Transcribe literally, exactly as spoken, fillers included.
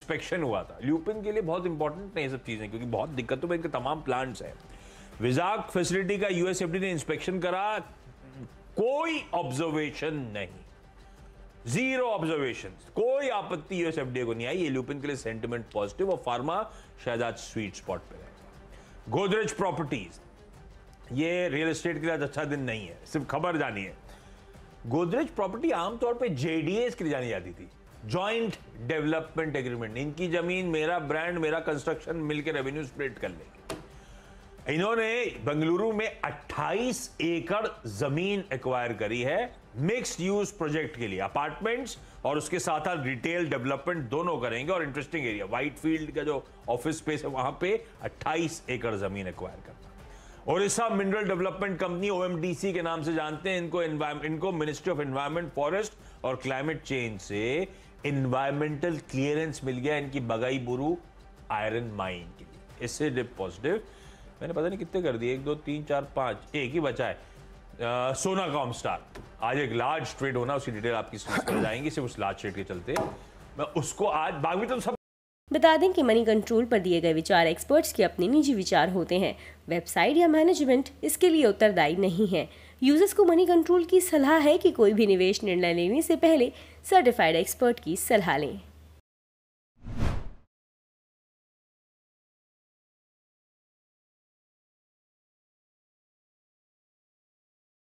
Inspection हुआ था। Lupin के लिए बहुत इंपॉर्टेंट है ये सब चीजें, क्योंकि बहुत दिक्कतों में इनके तमाम प्लांट्स हैं। विजाक फैसिलिटी का यूएसएफडी ने इंस्पेक्शन करा, कोई ऑब्जर्वेशन नहीं, जीरो ऑब्जर्वेशन, कोई आपत्ति यूएसएफडी को नहीं आई। ये ल्यूपिन के लिए सेंटिमेंट पॉजिटिव और फार्मा शायद आज स्वीट स्पॉट पे रहेगा। गोदरेज प्रॉपर्टीज, ये रियल एस्टेट के लिए आज अच्छा दिन नहीं है, सिर्फ खबर जानी है। गोदरेज प्रॉपर्टी आमतौर पे जेडीएस के लिए जानी जाती थी, जॉइंट डेवलपमेंट एग्रीमेंट। इनकी जमीन मेरा ब्रांड मेरा कंस्ट्रक्शन मिलकर रेवेन्यू स्प्लिट कर लेंगे। इन्होंने बेंगलुरु में अट्ठाईस एकड़ जमीन एक्वायर करी है मिक्स्ड यूज प्रोजेक्ट के लिए, अपार्टमेंट्स और उसके साथ साथ रिटेल डेवलपमेंट दोनों करेंगे। और इंटरेस्टिंग एरिया व्हाइट फील्ड का जो ऑफिस स्पेस है वहां पे अट्ठाईस एकड़ जमीन एक्वायर करना। Odisha mineral development company OMDC के नाम से जानते हैं इनको। इनको मिनिस्ट्री ऑफ एनवायरमेंट, फॉरेस्ट और क्लाइमेट चेंज से एनवायरमेंटल क्लियरेंस मिल गया इनकी बगाई बुरु आयरन माइन के लिए। इससे डिप पॉजिटिव मैंने पता नहीं कितने कर दिए, एक दो तीन चार पांच, एक ही बचा है। सोना कॉमस्टार आज एक लार्ज ट्रेड होना, उसकी डिटेल आपकी स्क्रीन पर जाएंगी। सिर्फ उस लार्ज ट्रेड के चलते मैं उसको आज बाकी तो सब बता दें कि मनी कंट्रोल पर दिए गए विचार एक्सपर्ट्स के अपने निजी विचार होते हैं। वेबसाइट या मैनेजमेंट इसके लिए उत्तरदायी नहीं है। यूजर्स को मनी कंट्रोल की सलाह है कि कोई भी निवेश निर्णय लेने से पहले सर्टिफाइड एक्सपर्ट की सलाह लें।